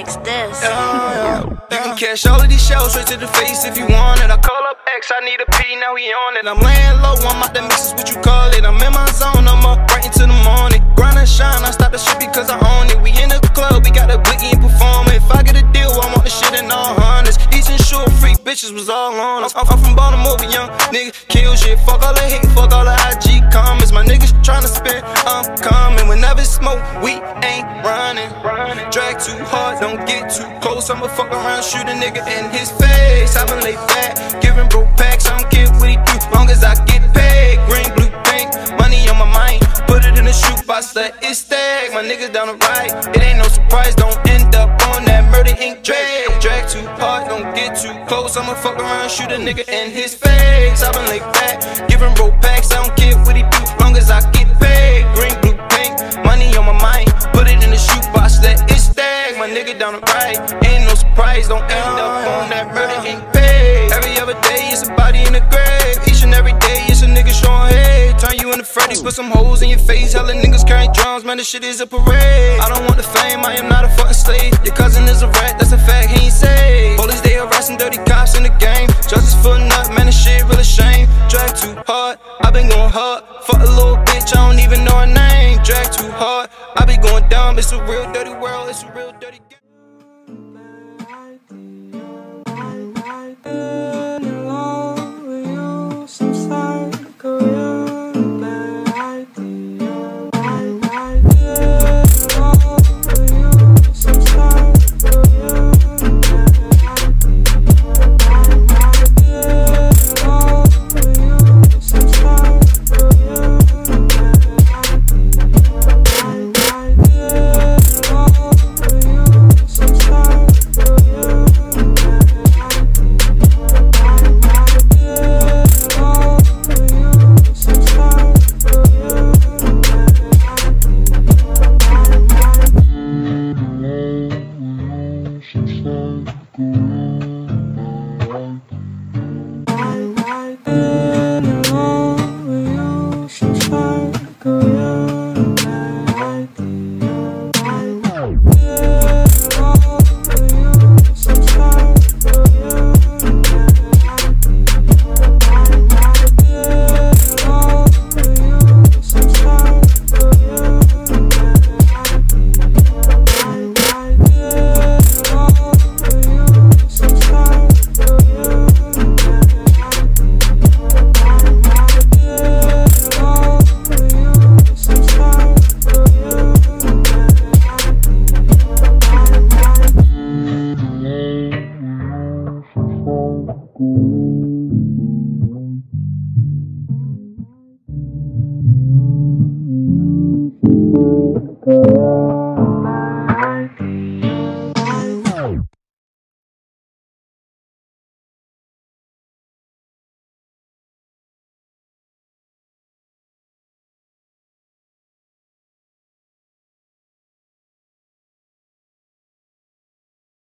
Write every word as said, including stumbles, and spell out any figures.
mix this. Yeah, yeah. You can cash all of these shells straight to the face if you want it. I call up X, I need a P, now he on it. I'm laying low, I'm out that mix is what you call it. I'm in my zone, I'm up right into the morning. Grind and shine, I stop the shit because I own it. We in the club, we got a blicky and perform. If I get a deal, I want the shit in all hundreds. Eating short, freak bitches was all on us. I'm, I'm from Baltimore, but young nigga kill shit. Fuck all the hate, fuck all the I G comments. My niggas tryna spin, I'm coming. Whenever smoke, we ain't running. Drag too hard, don't get too close. I'ma fuck around, shoot a nigga in his face. I've been laid back, giving bro packs. I don't care what he do, long as I get paid. Green, blue, pink, money on my mind. Put it in the shoebox, let it stack. My niggas down the right, it ain't no surprise. Don't end up on that murder ink drag. Drag too hard, don't get too close. I'ma fuck around, shoot a nigga in his face. I've been laid back, giving bro packs. I don't care what he do, long as I get paid. Green, blue, pink, money on my mind. Put it in the shoebox, let it stack. My nigga down the right, ain't no surprise. Don't end up on that murder ink page. Every other day it's a body in the grave. Each and every day it's a nigga showing hate. Turn you into Freddy, put some holes in your face. Hella niggas carrying drums, man, this shit is a parade. I don't want the fame, I am not a fucking slave. Your cousin is a rat, that's a fact, he ain't safe. Police, they harassing dirty cops in the game. Justice for nut, man, this shit real a shame. Drag too hard, I been going hard. Fuck a little bitch, I don't even know her name. Drag too hard, I be going dumb. It's a real dirty world, it's a real dirty game. Go.